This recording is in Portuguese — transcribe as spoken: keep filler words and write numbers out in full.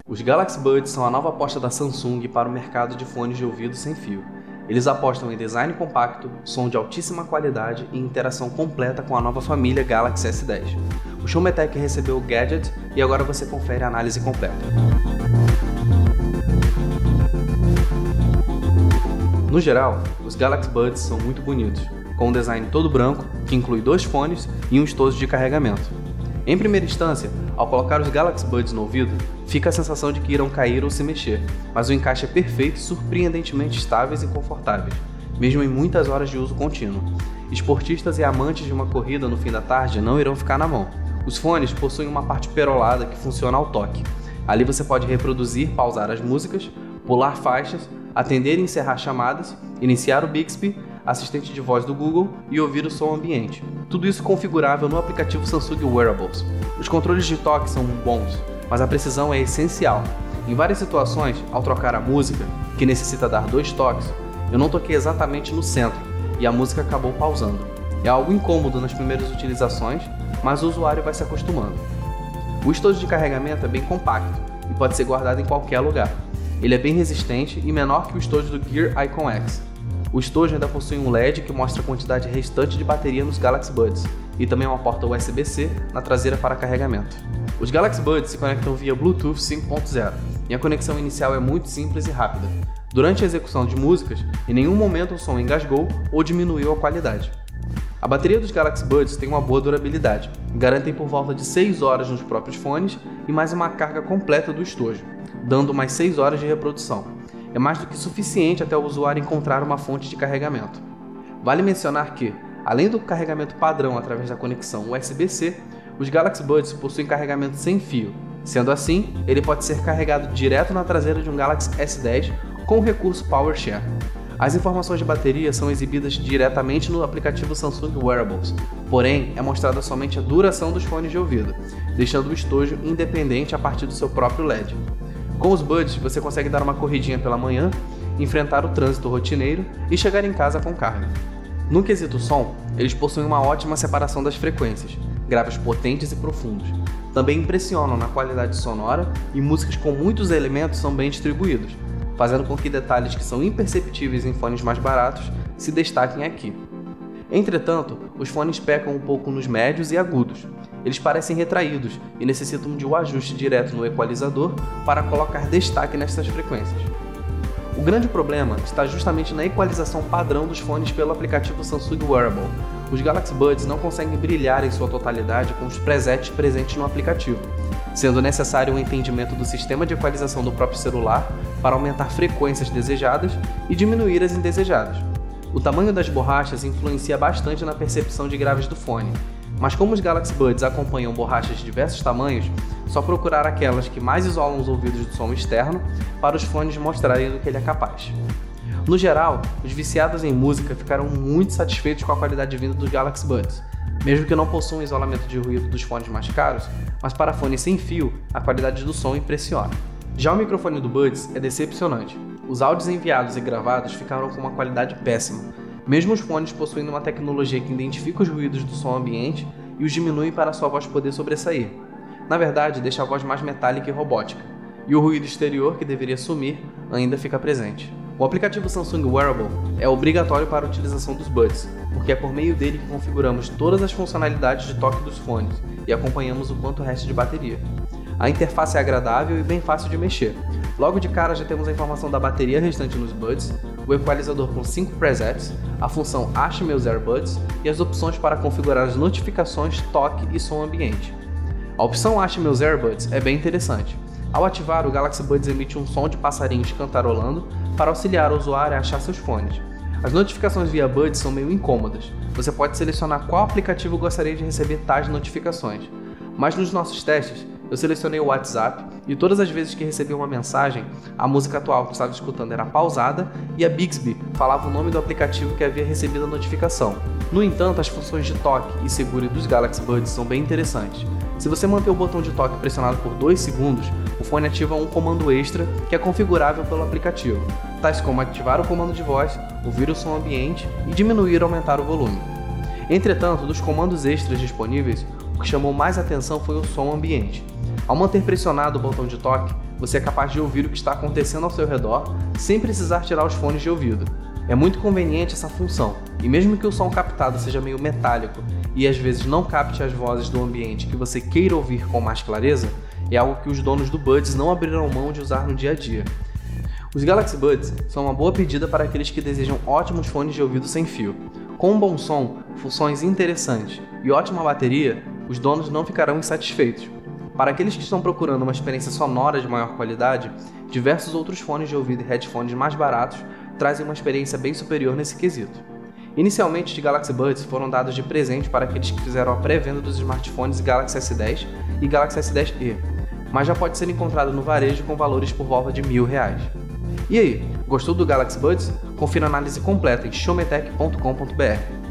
Os Galaxy Buds são a nova aposta da Samsung para o mercado de fones de ouvido sem fio. Eles apostam em design compacto, som de altíssima qualidade e interação completa com a nova família Galaxy S dez. O Showmetech recebeu o gadget e agora você confere a análise completa. No geral, os Galaxy Buds são muito bonitos, com um design todo branco, que inclui dois fones e um estojo de carregamento. Em primeira instância, ao colocar os Galaxy Buds no ouvido, fica a sensação de que irão cair ou se mexer, mas o encaixe é perfeito e surpreendentemente estáveis e confortáveis, mesmo em muitas horas de uso contínuo. Esportistas e amantes de uma corrida no fim da tarde não irão ficar na mão. Os fones possuem uma parte perolada que funciona ao toque. Ali você pode reproduzir, pausar as músicas, pular faixas, atender e encerrar chamadas, iniciar o Bixby, assistente de voz do Google e ouvir o som ambiente. Tudo isso configurável no aplicativo Samsung Wearables. Os controles de toque são bons, mas a precisão é essencial. Em várias situações, ao trocar a música, que necessita dar dois toques, eu não toquei exatamente no centro e a música acabou pausando. É algo incômodo nas primeiras utilizações, mas o usuário vai se acostumando. O estojo de carregamento é bem compacto e pode ser guardado em qualquer lugar. Ele é bem resistente e menor que o estojo do Gear Icon X. O estojo ainda possui um L E D que mostra a quantidade restante de bateria nos Galaxy Buds e também uma porta U S B C na traseira para carregamento. Os Galaxy Buds se conectam via Bluetooth cinco ponto zero e a conexão inicial é muito simples e rápida. Durante a execução de músicas, em nenhum momento o som engasgou ou diminuiu a qualidade. A bateria dos Galaxy Buds tem uma boa durabilidade, garantem por volta de seis horas nos próprios fones e mais uma carga completa do estojo, dando mais seis horas de reprodução. É mais do que suficiente até o usuário encontrar uma fonte de carregamento. Vale mencionar que, além do carregamento padrão através da conexão U S B C, os Galaxy Buds possuem carregamento sem fio. Sendo assim, ele pode ser carregado direto na traseira de um Galaxy S dez com o recurso PowerShare. As informações de bateria são exibidas diretamente no aplicativo Samsung Wearables, porém é mostrada somente a duração dos fones de ouvido, deixando o estojo independente a partir do seu próprio L E D. Com os Buds, você consegue dar uma corridinha pela manhã, enfrentar o trânsito rotineiro e chegar em casa com carga. No quesito som, eles possuem uma ótima separação das frequências, graves potentes e profundos. Também impressionam na qualidade sonora e músicas com muitos elementos são bem distribuídos, fazendo com que detalhes que são imperceptíveis em fones mais baratos se destaquem aqui. Entretanto, os fones pecam um pouco nos médios e agudos. Eles parecem retraídos e necessitam de um ajuste direto no equalizador para colocar destaque nessas frequências. O grande problema está justamente na equalização padrão dos fones pelo aplicativo Samsung Wearable. Os Galaxy Buds não conseguem brilhar em sua totalidade com os presets presentes no aplicativo, sendo necessário um entendimento do sistema de equalização do próprio celular para aumentar frequências desejadas e diminuir as indesejadas. O tamanho das borrachas influencia bastante na percepção de graves do fone, mas como os Galaxy Buds acompanham borrachas de diversos tamanhos, só procurar aquelas que mais isolam os ouvidos do som externo para os fones mostrarem do que ele é capaz. No geral, os viciados em música ficaram muito satisfeitos com a qualidade vinda dos Galaxy Buds, mesmo que não possuam isolamento de ruído dos fones mais caros, mas para fones sem fio, a qualidade do som impressiona. Já o microfone do Buds é decepcionante. Os áudios enviados e gravados ficaram com uma qualidade péssima, mesmo os fones possuindo uma tecnologia que identifica os ruídos do som ambiente e os diminui para sua voz poder sobressair. Na verdade, deixa a voz mais metálica e robótica, e o ruído exterior, que deveria sumir, ainda fica presente. O aplicativo Samsung Wearable é obrigatório para a utilização dos Buds, porque é por meio dele que configuramos todas as funcionalidades de toque dos fones e acompanhamos o quanto resta de bateria. A interface é agradável e bem fácil de mexer. Logo de cara já temos a informação da bateria restante nos Buds, o equalizador com cinco presets, a função Ache Meus AirBuds e as opções para configurar as notificações, toque e som ambiente. A opção Ache Meus AirBuds é bem interessante. Ao ativar, o Galaxy Buds emite um som de passarinhos cantarolando para auxiliar o usuário a achar seus fones. As notificações via Buds são meio incômodas. Você pode selecionar qual aplicativo gostaria de receber tais notificações. Mas nos nossos testes, eu selecionei o WhatsApp e todas as vezes que recebi uma mensagem, a música atual que estava escutando era pausada e a Bixby falava o nome do aplicativo que havia recebido a notificação. No entanto, as funções de toque e seguro dos Galaxy Buds são bem interessantes. Se você manter o botão de toque pressionado por dois segundos, o fone ativa um comando extra que é configurável pelo aplicativo, tais como ativar o comando de voz, ouvir o som ambiente e diminuir ou aumentar o volume. Entretanto, dos comandos extras disponíveis, o que chamou mais atenção foi o som ambiente. Ao manter pressionado o botão de toque, você é capaz de ouvir o que está acontecendo ao seu redor sem precisar tirar os fones de ouvido. É muito conveniente essa função, e mesmo que o som captado seja meio metálico e às vezes não capte as vozes do ambiente que você queira ouvir com mais clareza, é algo que os donos do Buds não abrirão mão de usar no dia a dia. Os Galaxy Buds são uma boa pedida para aqueles que desejam ótimos fones de ouvido sem fio. Com um bom som, funções interessantes e ótima bateria, os donos não ficarão insatisfeitos. Para aqueles que estão procurando uma experiência sonora de maior qualidade, diversos outros fones de ouvido e headphones mais baratos trazem uma experiência bem superior nesse quesito. Inicialmente, os Galaxy Buds foram dados de presente para aqueles que fizeram a pré-venda dos smartphones Galaxy S dez e Galaxy S dez e, mas já pode ser encontrado no varejo com valores por volta de mil reais. E aí, gostou do Galaxy Buds? Confira a análise completa em showmetech ponto com ponto br.